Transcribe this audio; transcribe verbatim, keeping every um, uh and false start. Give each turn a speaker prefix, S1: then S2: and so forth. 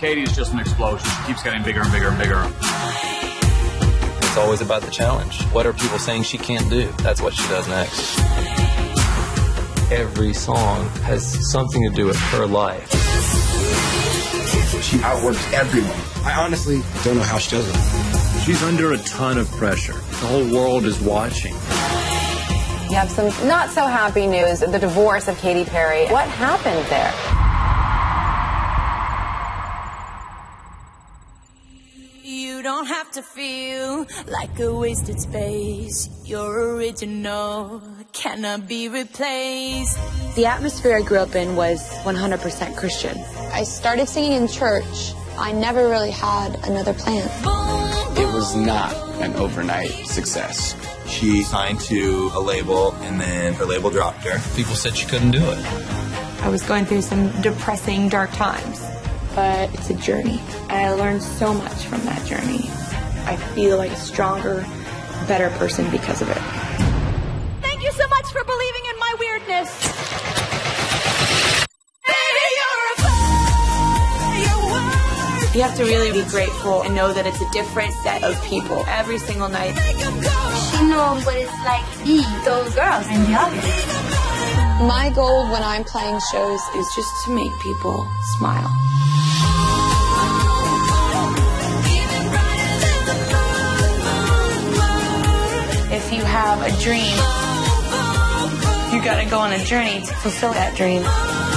S1: Katy is just an explosion. She keeps getting bigger and bigger and bigger.
S2: It's always about the challenge. What are people saying she can't do? That's what she does next. Every song has something to do with her life.
S3: She outworks everyone. I honestly don't know how she does it.
S4: She's under a ton of pressure. The whole world is watching.
S5: You have some not so happy news, the divorce of Katy Perry. What happened there?
S6: You don't have to feel like a wasted space. You're original, cannot be replaced.
S7: The atmosphere I grew up in was one hundred percent Christian.
S8: I started singing in church. I never really had another plan.
S3: It was not an overnight success.
S9: She signed to a label, and then her label dropped her.
S2: People said she couldn't do it.
S7: I was going through some depressing, dark times. But it's a journey. I learned so much from that journey. I feel like a stronger, better person because of it.
S6: Thank you so much for believing in my weirdness.
S7: You have to really be grateful and know that it's a different set of people every single night.
S8: She knows what it's like to be those girls and the others. My goal when I'm playing shows
S7: Is just to make people smile. If you have a dream, you gotta go on a journey to fulfill that dream.